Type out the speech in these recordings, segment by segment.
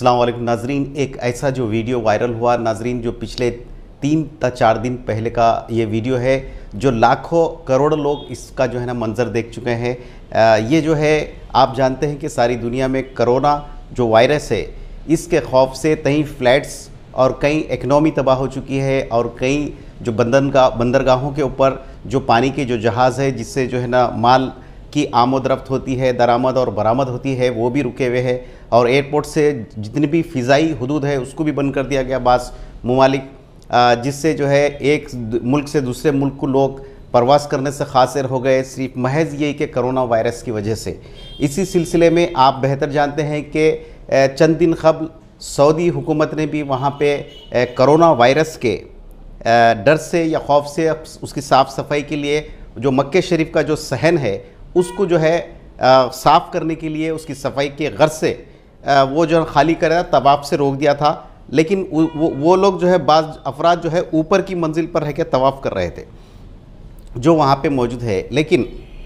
अस्सलाम वालेकुम नाजरीन, एक ऐसा जो वीडियो वायरल हुआ नाजरीन, जो पिछले 3 या 4 दिन पहले का ये वीडियो है, जो लाखों करोड़ों लोग इसका जो है ना मंज़र देख चुके हैं। ये जो है आप जानते हैं कि सारी दुनिया में कोरोना जो वायरस है, इसके खौफ से कई फ्लैट्स और कई इकनॉमी तबाह हो चुकी है, और कई जो बंदरगाहों के ऊपर जो पानी के जो जहाज़ है जिससे जो है ना माल की आमद रफ्त होती है, दरामद और बरामद होती है, वो भी रुके हुए हैं। और एयरपोर्ट से जितनी भी फ़िज़ाई हुदूद है उसको भी बंद कर दिया गया बाज़ ममालिक, जिससे जो है एक मुल्क से दूसरे मुल्क को लोग परवास करने से ख़ासिर हो गए, सिर्फ महज ये कि कोरोना वायरस की वजह से। इसी सिलसिले में आप बेहतर जानते हैं कि चंद दिन कबल सऊदी हुकूमत ने भी वहाँ पे कोरोना वायरस के डर से या खौफ से उसकी साफ़ सफाई के लिए जो मक्के शरीफ का जो सहन है उसको जो है साफ़ करने के लिए उसकी सफाई के गर्ज से वो जो खाली करा तवाफ़ से रोक दिया था। लेकिन वो लोग जो है बाज़ अफराद जो है ऊपर की मंजिल पर रह के तवाफ़ कर रहे थे जो वहाँ पे मौजूद है। लेकिन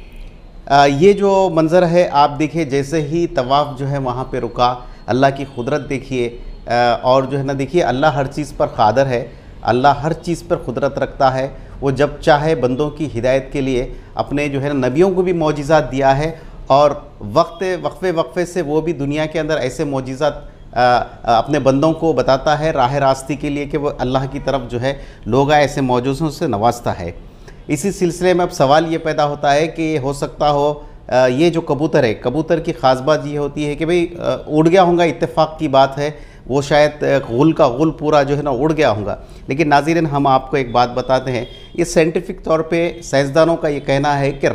ये जो मंज़र है आप देखिए, जैसे ही तवाफ़ जो है वहाँ पे रुका, अल्लाह की कुदरत देखिए, और जो है ना देखिए अल्लाह हर चीज़ पर क़ादिर है, अल्लाह हर चीज़ पर कुदरत रखता है। वो जब चाहे बंदों की हिदायत के लिए अपने जो है ना नबियों को भी मौजिज़ात दिया है, और वक्फे से वो भी दुनिया के अंदर ऐसे मौजिज़ात अपने बंदों को बताता है राह रास्ती के लिए कि वो अल्लाह की तरफ जो है लोग ऐसे मौजूज़ों से नवाजता है। इसी सिलसिले में अब सवाल ये पैदा होता है कि हो सकता हो ये जो कबूतर है, कबूतर की ख़ास बात ये होती है कि भाई उड़ गया होगा, इत्तेफाक की बात है, वो शायद गुल का गुल पूरा जो है ना उड़ गया होगा। लेकिन नाज़रीन, हम आपको एक बात बताते हैं, ये साइंटिफिक तौर पे साइंसदानों का ये कहना है कि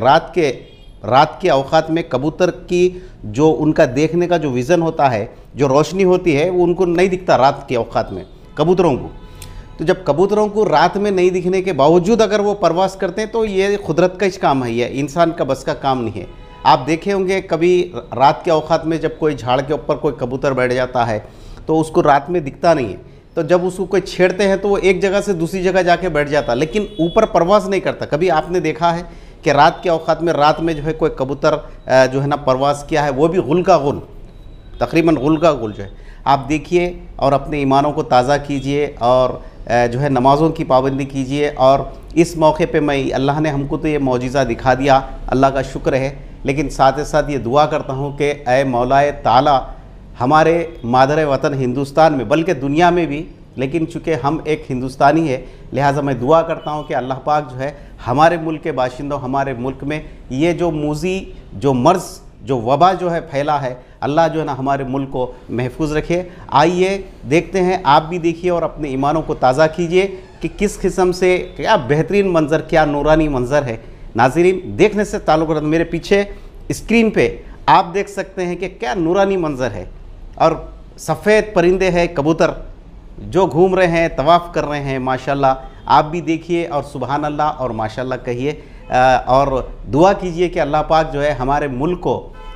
रात के औक़ात में कबूतर की जो उनका देखने का जो विज़न होता है, जो रोशनी होती है, वो उनको नहीं दिखता रात के औक़ात में कबूतरों को। तो जब कबूतरों को रात में नहीं दिखने के बावजूद अगर वो परवास करते हैं तो ये कुदरत का ही काम है, ये इंसान का बस का काम नहीं है। आप देखे होंगे कभी रात के औक़ात में जब कोई झाड़ के ऊपर कोई कबूतर बैठ जाता है तो उसको रात में दिखता नहीं है, तो जब उसको कोई छेड़ते हैं तो वो एक जगह से दूसरी जगह जाके बैठ जाता, लेकिन ऊपर परवास नहीं करता। कभी आपने देखा है कि रात के औक़ात में रात में जो है कोई कबूतर जो है ना परवास किया है, वो भी गुल का गुल, तकरीबन गुल का गुल जो है। आप देखिए और अपने ईमानों को ताज़ा कीजिए और जो है नमाज़ों की पाबंदी कीजिए। और इस मौके पे मैं अल्लाह ने हमको तो ये मौजिज़ा दिखा दिया, अल्लाह का शुक्र है, लेकिन साथ ही साथ ये दुआ करता हूँ कि ऐ मौलाए ताला हमारे मादर वतन हिंदुस्तान में, बल्कि दुनिया में भी, लेकिन चूँकि हम एक हिंदुस्तानी है लिहाजा मैं दुआ करता हूँ कि अल्लाह पाक जो है हमारे मुल्क के बाशिंदों, हमारे मुल्क में ये जो मूज़ी, जो मर्ज़, जो वबा जो है फैला है, अल्लाह जो है ना हमारे मुल्क को महफूज रखे। आइए देखते हैं, आप भी देखिए और अपने ईमानों को ताज़ा कीजिए कि किस किस्म से क्या बेहतरीन मंज़र, क्या नूरानी मंज़र है। नाज़रीन, देखने से ताल्लुक़ रखते, मेरे पीछे स्क्रीन पे आप देख सकते हैं कि क्या नूरानी मंज़र है, और सफ़ेद परिंदे हैं, कबूतर जो घूम रहे हैं, तवाफ़ कर रहे हैं, माशाल्लाह। आप भी देखिए और सुबहान अल्लाह और माशाल्लाह कहिए, और दुआ कीजिए कि अल्लाह पाक जो है हमारे मुल्क को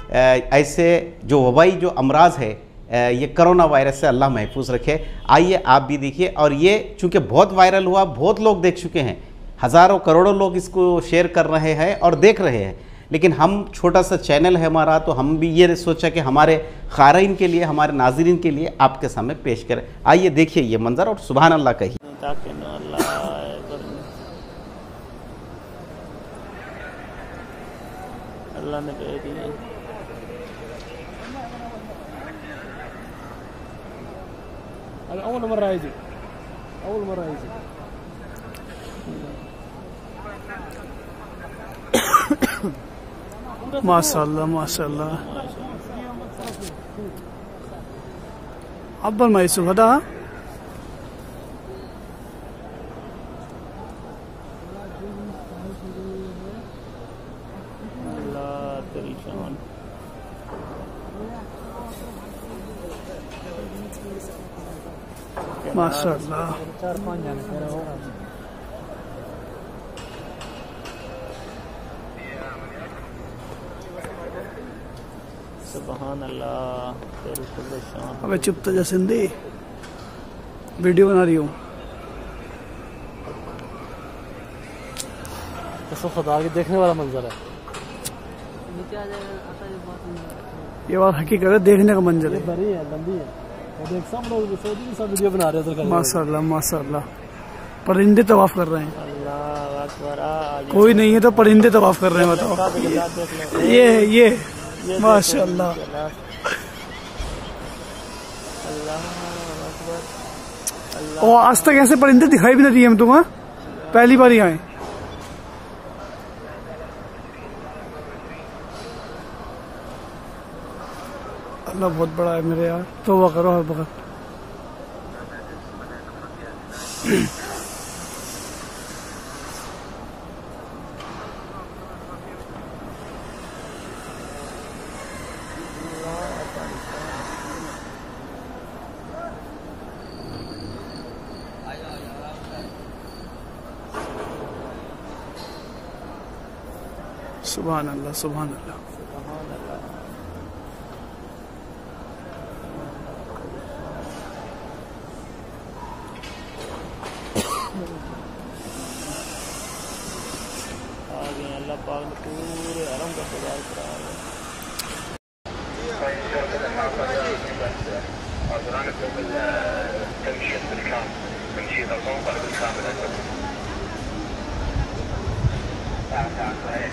ऐसे जो वबाई जो अमराज है, ये कोरोना वायरस से अल्लाह महफूज रखे। आइए आप भी देखिए, और ये चूँकि बहुत वायरल हुआ, बहुत लोग देख चुके हैं, हज़ारों करोड़ों लोग इसको शेयर कर रहे हैं और देख रहे हैं, लेकिन हम छोटा सा चैनल है हमारा, तो हम भी ये सोचा कि हमारे क़ारीन के लिए, हमारे नाज़रीन के लिए आपके सामने पेश करें। आइए देखिए ये मंज़र और सुभान अल्लाह कहिए। अल्लाह ने कह दिया अव्वल मर्रा आई थी, अव्वल मर्रा आई थी। माशाल्लाह माशाल्लाह। अब्बल माई सुबदा माशाल्लाह। 4-5 जाने सुभान अल्लाह। अबे चुप तो जा सिंधी, वीडियो बना रही हूँ। तो खुदा के देखने वाला मंजर है। ये बात हकीकत है, देखने का मंजर है। बड़ी है, लंबी है। और देख सब लोग सऊदी भी सब वीडियो बना रहे हैं उधर। माशाल्लाह माशाल्लाह, परिंदे तवाफ कर रहे हैं। अल्लाह अकबर। कोई नहीं है तो परिंदे तवाफ कर रहे हैं, बताओ। ये माशाल्लाह। और आज तक ऐसे परिंदे दिखाई भी नहीं दिए हम तो, हाँ पहली बार ही आए। अल्लाह बहुत बड़ा है मेरे यार, तौबा करो हर वक्त। सुभान अल्लाह सुभान अल्लाह। अल्लाह पाक ने पूरे हरम का सजाया करा है। تمشي بالكامل